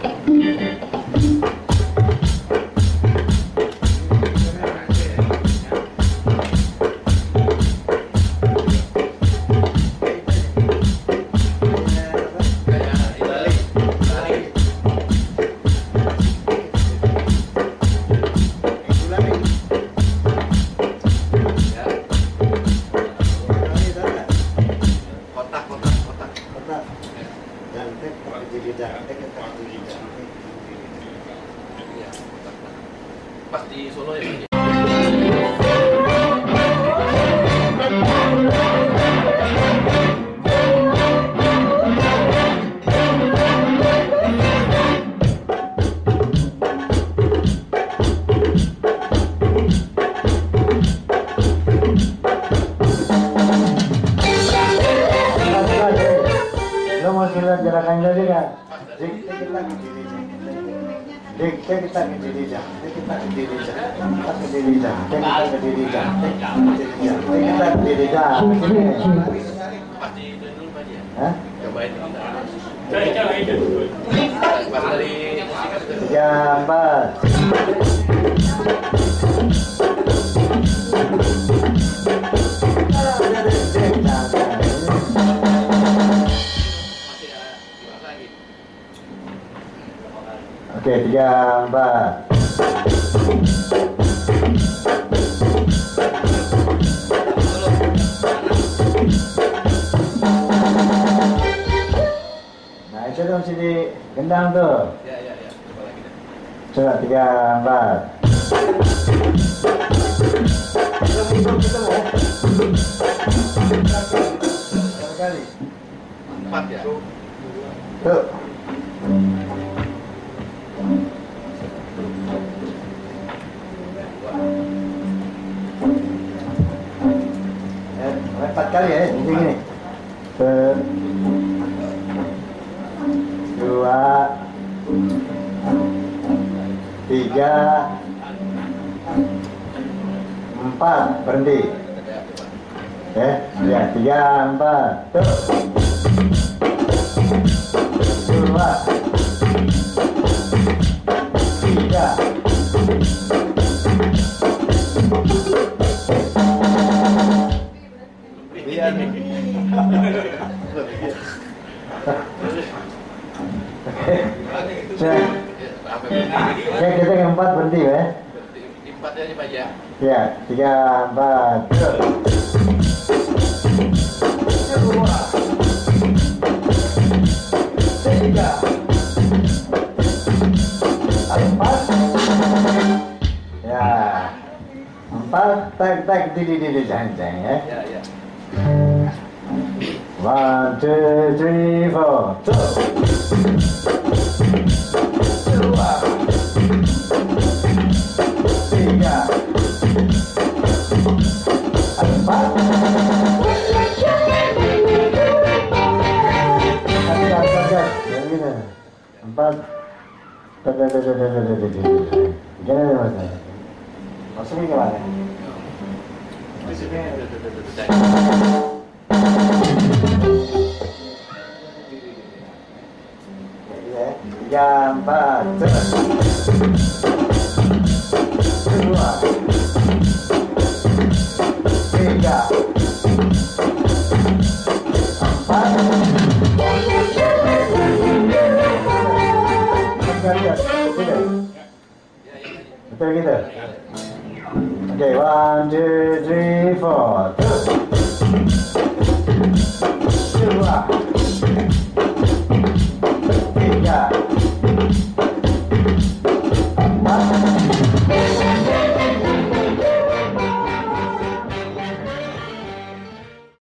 Pas di Solo ya. Lo mau lihat gerakan tadi kan? Kita ke diri dah, kita ke diri dah, kita ke diri dah, kita ke diri dah, kita ke diri dah. Pasti itu dulu Pak ya. Hah? Cobain dulu. Pas dari 3, 4. Oke, 3, 4. Nah, itu dong sini gendang tuh. Ya. Coba lagi deh. Coba 3, 4. Berapa kali? 4 ya. Tuh. Empat kali ya, ini gini. 2, 3, 4, berhenti. Ya, 3, 4, tuh. 2, 3. Cek kita yang 4 berhenti ya. 4 ya Pak ya. Ya, 3, 4. 3, 4. Ya. 4 tak diri jangan ya. Ya. 1, 2, 3, 4. 2, 3, 4. Empat. Gimana mas? Maksudnya gimana? Tiga, 4. 2, 3, 4. Betul gitu? Oke, 1, 2, 3, 4.